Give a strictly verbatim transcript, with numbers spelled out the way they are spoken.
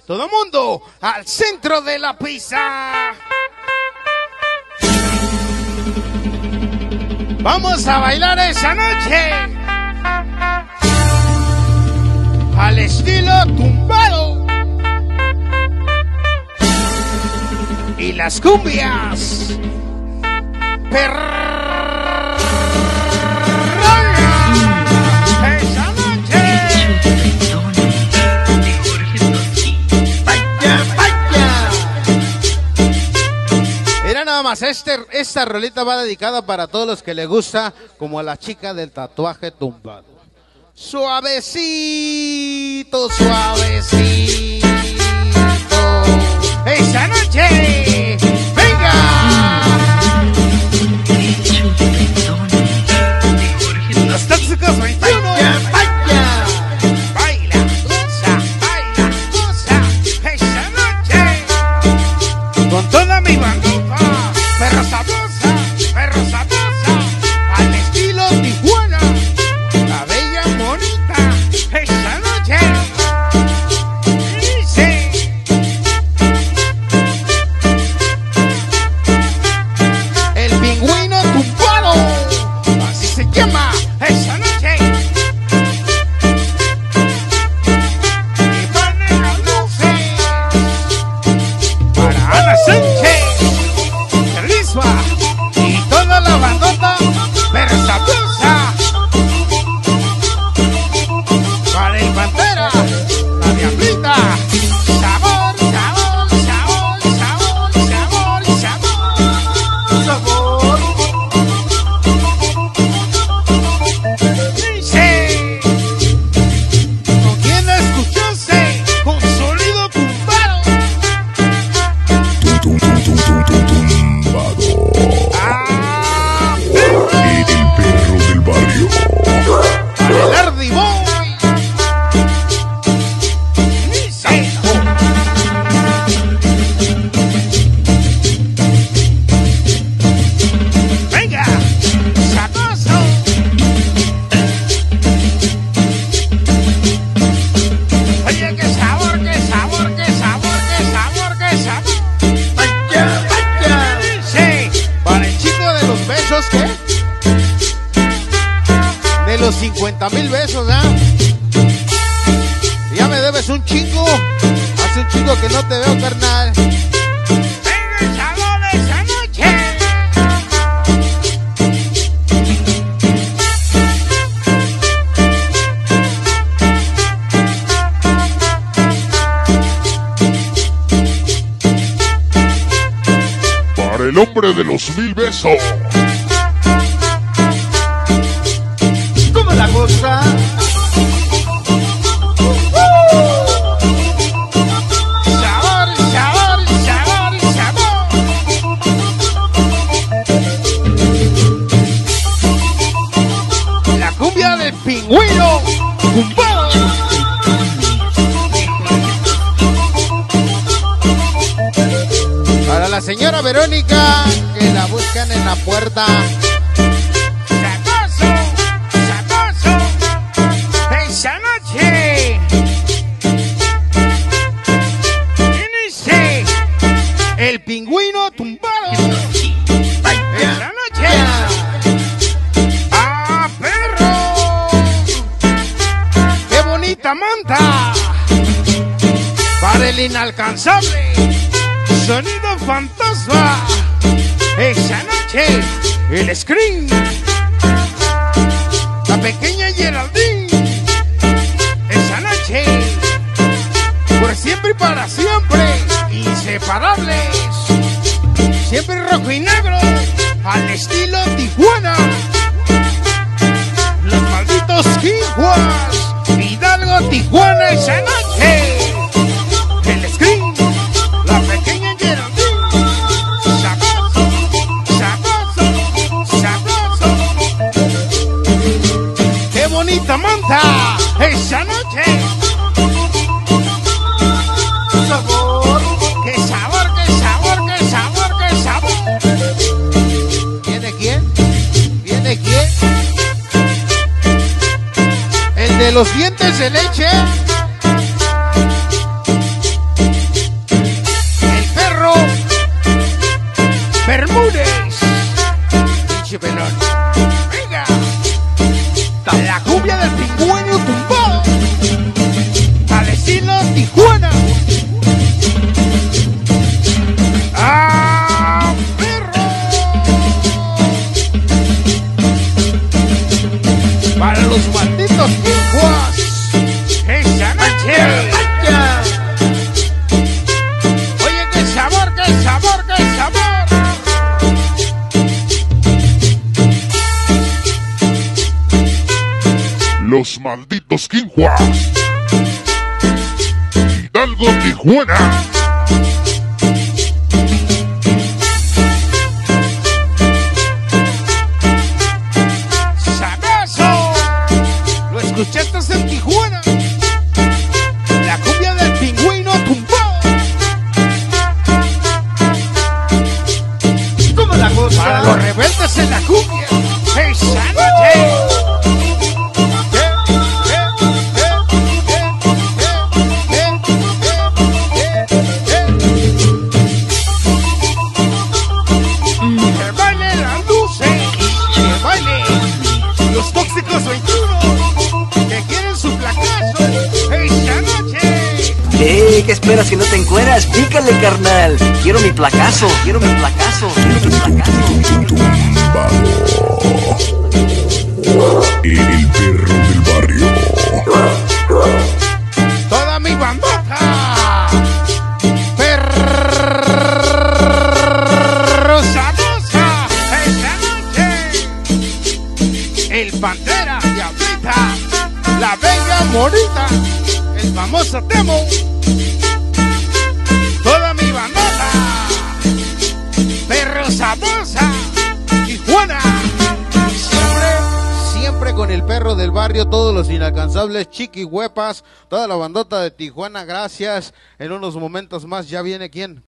Todo mundo al centro de la pista. Vamos a bailar esa noche al estilo tumbado y las cumbias perronas. Esa noche. Vaya, vaya. Era nada más, este, esta rolita va dedicada para todos los que le gusta, como a la chica del tatuaje tumbado. Suavecito, suavecito. Esa noche, venga. Los tóxicos veintiuno. Vaya, vaya. Baila, goza, baila, goza. Esa noche, con toda mi bandita, perro sabrosa, perro sabrosa, al estilo Tijuana. La bella bonita, esa noche. Dice. El pingüino tumbado, así se llama, esa noche. Y ponen las luces para Ana Sánchez, Lisba y toda la bandota versabusa. Para el Pantera, la Diablita. Sabor, sabor, sabor, sabor, sabor, sabor, sabor. Dice, ¿con quién la escuchaste? Con sonido tumbado. Tum, tum, tum, tum, tum, tum, tumbado. Ah, El perro del barrio. para el Ardy Boy. Dice, venga, sabroso. Oye, qué sabor, qué sabor, qué sabor, qué sabor, qué sabor. Vaya, vaya. Dice, para el chico de los besos, ¿qué? De los cincuenta mil besos, ¿ah? Ya me debes un chingo. Hace un chingo que no te veo, carnal. Venga el sabor de esa noche. Para el hombre de los mil besos. ¿Cómo la cosa? Sabor, sabor, sabor, sabor. La cumbia del pingüino tumbado. Para la señora Verónica, que la buscan en la puerta. Sabroso, sabroso, esa noche. Dice, el pingüino tumbado. Esa noche. ¡Ah, perro! ¡Qué bonita manta! Para el inalcanzable sonido fantasma. Esa noche, el screen. La pequeña Geraldine. Esa noche, por siempre y para siempre, inseparables. Siempre rojo y negro, al estilo Tijuana. Los malditos Quijuas, Hidalgo, Tijuana, esa noche. El screen, la pequeña Geraldine. Sabroso, sabroso, sabroso. ¡Qué bonita manta! Esa noche. Sabor, qué sabor, qué sabor, qué sabor, qué sabor. ¿Viene quién? ¿Viene quién? El de los dientes de leche. los malditos Quinhua. Hidalgo, Tijuana. ¿Escuchaste en Tijuana? La cumbia del pingüino tumbó. ¿Cómo la cosa? Para los rebeldes en la cumbia. ¡Esa noche! Que baile las luces, que baile los tóxicos veintiuno. ¡Ey! ¿Qué esperas que no te encueras? ¡Pícale, carnal! Quiero mi placazo, quiero mi placazo, quiero mi placazo. Tumbado. El perro del barrio. Toda mi bandota. Perro sabrosa. Esta noche. El Pantera, Diablita. La Bella Morita. El famoso Temo. Toda mi bandota. Perro sabrosa. Tijuana. Siempre, siempre con el perro del barrio. Todos los inalcanzables chiquihuepas. Toda la bandota de Tijuana. Gracias. En unos momentos más ya viene ¿quién?